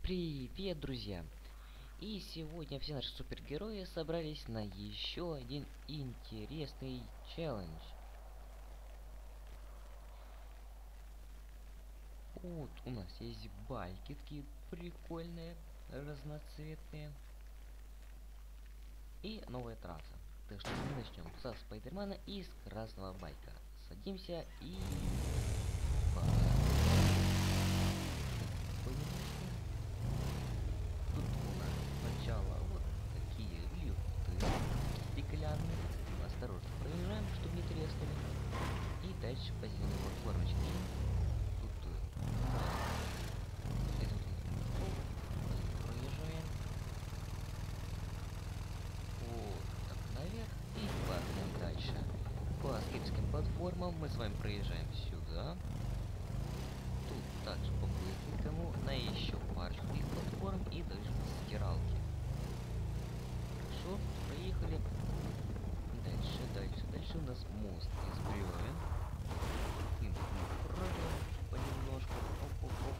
Привет, друзья! И сегодня все наши супергерои собрались на еще один интересный челлендж. Вот у нас есть байки такие прикольные, разноцветные. И новая трасса. Так что мы начнем со Спайдермена и с красного байка. Садимся и... Тут у нас сначала вот такие лифты стеклянные. Осторожно проезжаем, чтобы не треснули. И дальше по зеленой платформочке. Тут проезжаем. Вот так наверх и падаем дальше. По скипским платформам мы с вами проезжаем сюда. Тут также по быстренькому на еще парочку платформ и дальше стиралки. Хорошо, проехали. Дальше у нас мост из бревен. И мы прыгаем понемножку. Оп-оп-оп.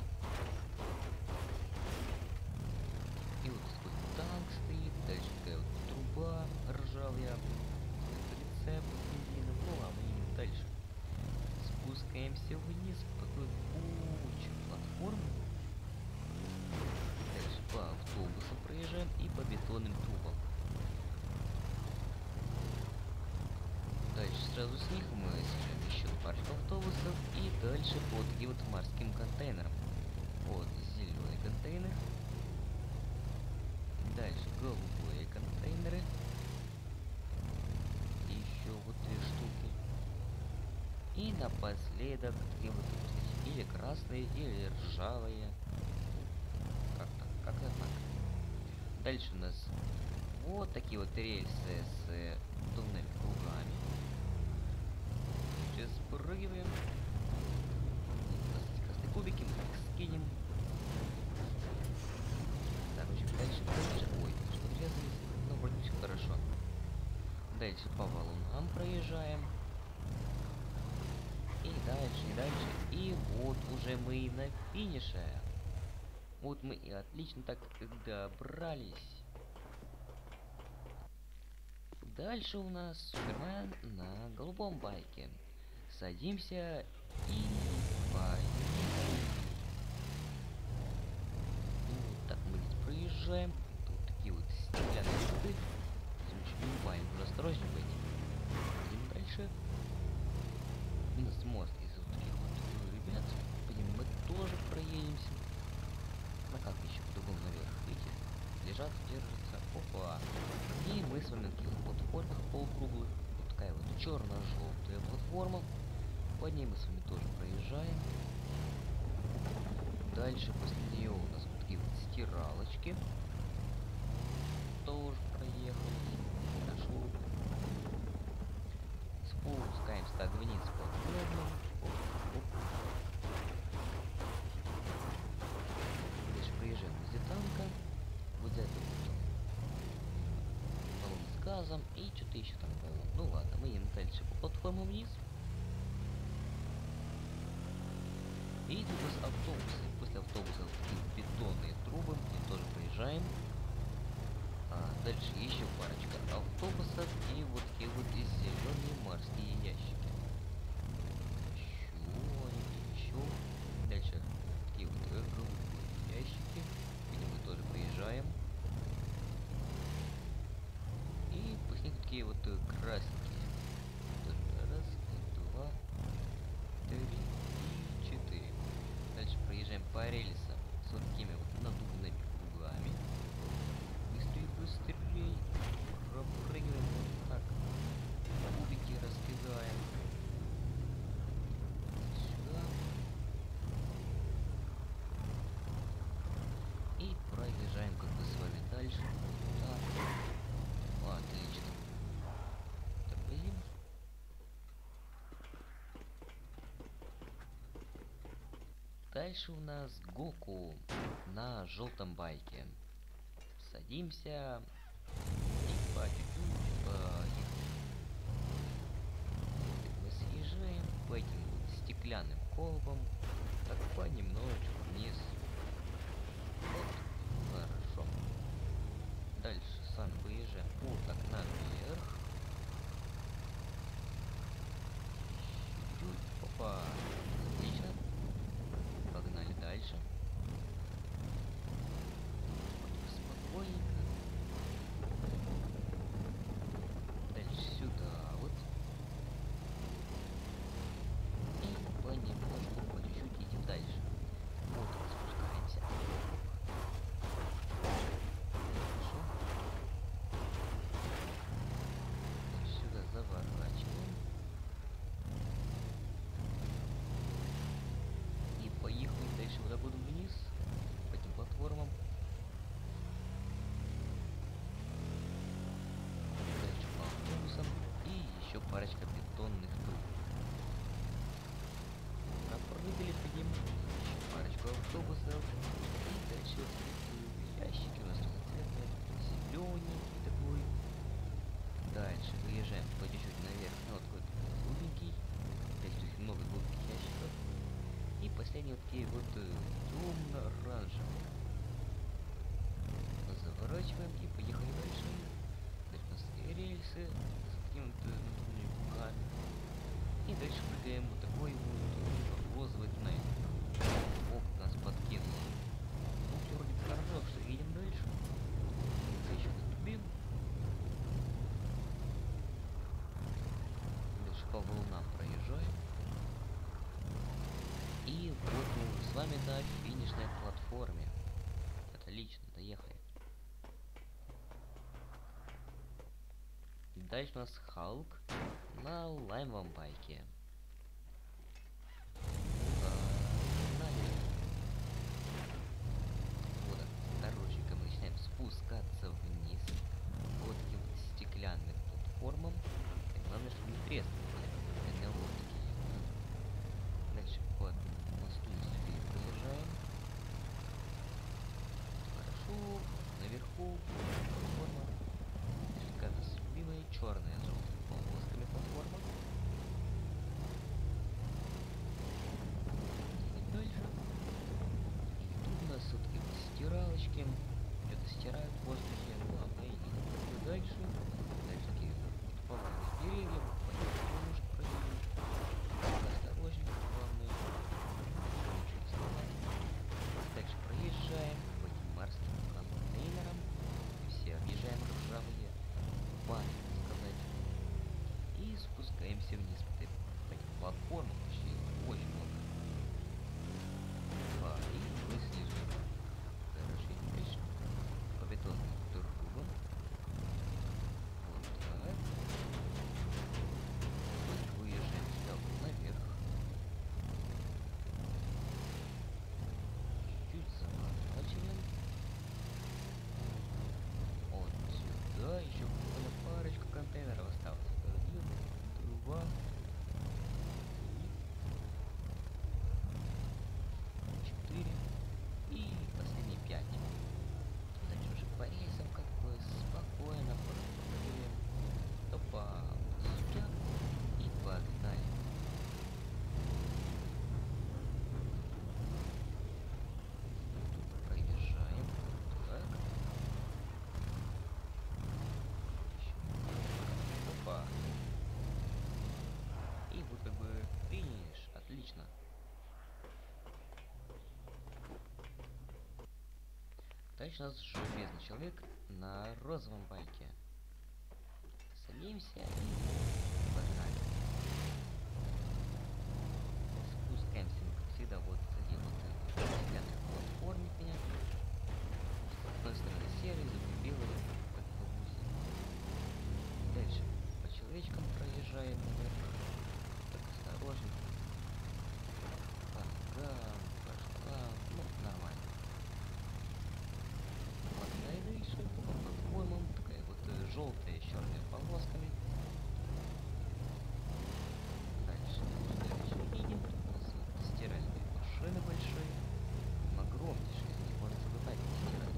И вот такой танк стоит. Дальше такая вот труба ржавая. Прицеп с бензином. Ну ладно, едем дальше. Спускаемся вниз по такой куче платформ. Дальше по автобусам проезжаем и по бетонным трубам. Дальше сразу с них мы съезжаем еще парочку автобусов и дальше по таким вот морским контейнерам. Вот зеленый контейнер. Дальше голубые контейнеры. Еще вот 2 штуки. И напоследок такие вот или красные, или ржавые. Как-то так. Дальше у нас вот такие вот рельсы с двумя кругами. Сейчас спрыгиваем. Красные кубики мы их скинем. Короче, дальше. Ой, что врезались? Ну, вроде все хорошо. Дальше по валунам проезжаем. И дальше. И вот уже мы на финише. Вот мы и отлично так добрались. Дальше у нас Супермен на голубом байке. Садимся и поехали. Вот так мы здесь проезжаем. Тут такие вот стеклянные шипы. Не убавим, уже осторожнее быть. Идем дальше. У нас мост из вот таких вот ребят. По ним мы тоже проедемся. А как еще по-другому наверх? Видите? Лежат, держатся. Опа. И мы с вами на таких платформах полукруглых. Вот такая вот черно-желтая платформа. По ней мы с вами тоже проезжаем. Дальше после нее у нас вот такие вот стиралочки. Тоже проехали. Хорошо. Спускаемся так вниз по платформам. Дальше проезжаем возле танка. Вот это вот баллон с газом и что-то еще там баллон. Ну ладно, мы едем дальше по платформам вниз. И тут у нас автобусы. После автобусов такие бетонные трубы. Мы тоже проезжаем. Дальше еще парочка автобусов и вот такие вот зеленые морские ящики. Еще. Дальше такие вот голубые ящики. Где мы тоже проезжаем. И после них такие вот красненькие. Раз, два, три и 4. Дальше проезжаем по рельсам с вот такими вот надувными кругами. Быстрее пропрыгиваем вот так. Кубики раскидаем. Сюда. И проезжаем как бы с вами дальше. Так. Отлично. Тормозим. Дальше у нас Гоку на желтом байке. Садимся и по чуть-чуть поехали. Мы съезжаем по этим вот стеклянным колбам, так понемножечку вниз. Вот разворачиваем и поехали дальше. Дальше у нас рельсы с каким-то пугами. И дальше прыгаем вот такой вот розовый туннель. О, нас подкинуло. Ну, все вроде хорошо, что едем дальше. Еще наступим. Дальше по волнам проезжаем. И вот мы уже с вами на финишной платформе. Отлично, доехали. Дальше у нас Халк на лаймовом байке. Вот, осторожненько мы начинаем спускаться вниз по вот таким вот стеклянным платформам. И главное, чтобы не треснули. Дальше по мосту сюда проезжаем. Хорошо, наверху платформа. Такая у нас любимая черная с желтыми полосками платформа. И дальше. И тут у нас все-таки стиралочки. Что-то стирают в воздухе. Главное, и дальше. Дальше такие повальные деревья. Немножко проедем. Осторожненько, главное. Ничего не сломать. Дальше проезжаем по этим морским контейнерам. Все объезжаем ржавые бани, так сказать. И спускаемся вниз по этим платформам. Вообще очень много. И мы снизу. Короче, дальше по бетонным трубам. Вот так. Только выезжаем сюда наверх. Чуть заворачиваем. Вот сюда еще буквально парочку контейнеров осталось. 1, 2, 4 и последние 5. Дальше уже по рельсам как бы спокойно проходим. Опа, сюда и погнали. Проезжаем. Так. Опа. И вот как бы финиш. Отлично. Дальше у нас железный человек на розовом байке. Садимся и погнали. Спускаемся мы, как всегда, вот где вот стеклянной платформе, понятно. С одной стороны серый, с другой белый, как в августе. Дальше по человечкам проезжаем наверх. Так осторожно. Пошла, ну нормально. Ладно, и дальше по платформам такая вот желтая с черными полосками. Дальше видим, тут у нас вот стиральные машины большие, огромнейшие, из них можно забывать стирать.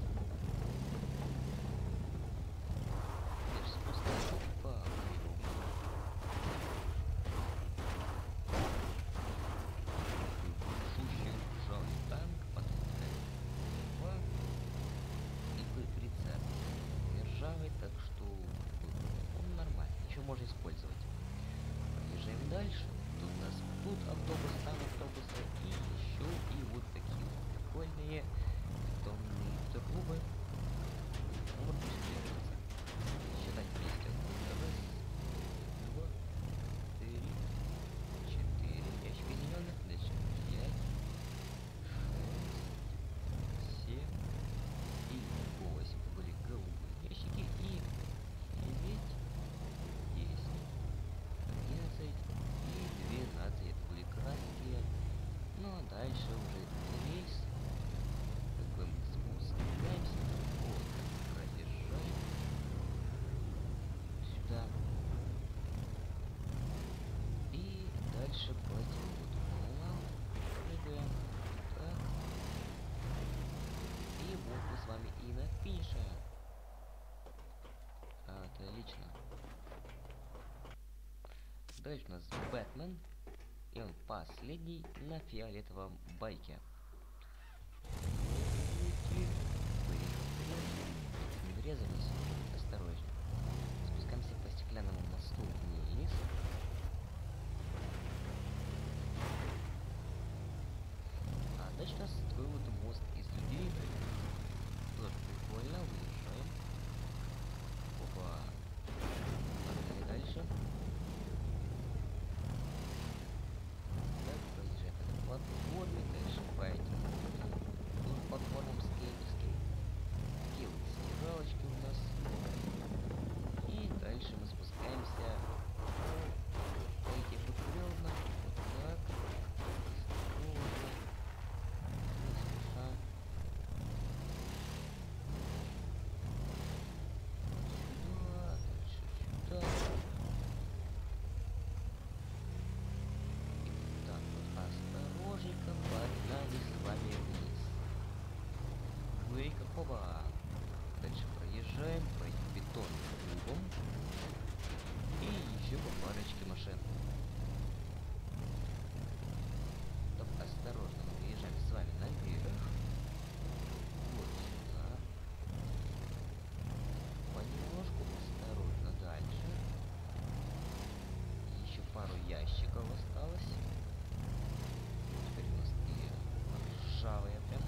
Дальше спускаемся по кругу. Большущий ржавый танк, потом такая два и прицеп. Ржавый, так что он нормально, еще можно использовать. Проезжаем дальше. Тут у нас тут автобус, там автобусы и еще и вот такие вот прикольные бетонные трубы. Вот пусть держится. Считать вместе. Раз, два, три, четыре. Ящики зеленых. Дальше 5, 6, 7 и 8. Это были голубые ящики. И 9, 10, 11 и 12. Это были красненькие. Ну а дальше уже рейс. Как бы мы спускаемся. Вот, проезжаем сюда. И дальше по этим вот волнам прыгаем. Так. И вот мы с вами и на финише. Отлично. Дальше у нас Бэтмен. И он последний на фиолетовом байке. Эй-ка, хоба. Дальше проезжаем по этим бетонным кубам. И еще по парочке машин. Так, осторожно, мы выезжаем с вами наверх. Вот сюда. Понемножку осторожно дальше. Еще пару ящиков осталось. Теперь у нас такие ржавые прям.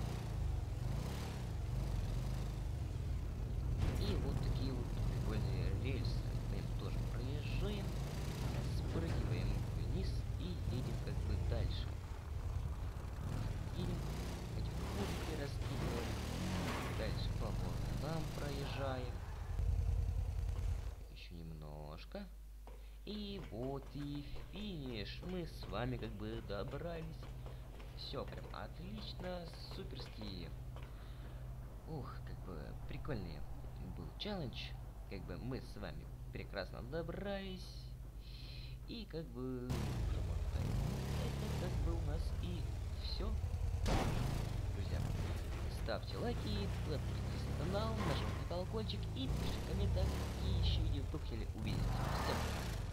И вот такие вот прикольные рельсы. Мы им тоже проезжаем, спрыгиваем вниз и едем как бы дальше. Едем, эти кубики раскидываем. Дальше по волнам проезжаем. Еще немножко. И вот и финиш. Мы с вами как бы добрались. Все прям отлично, суперски. Ух, как бы прикольный был челлендж. Как бы мы с вами прекрасно добрались. И как бы это как бы у нас и все. Друзья, ставьте лайки, подписывайтесь на канал, нажимайте колокольчик и пишите комментарии, какие еще видео вы хотели увидеть. Всем пока.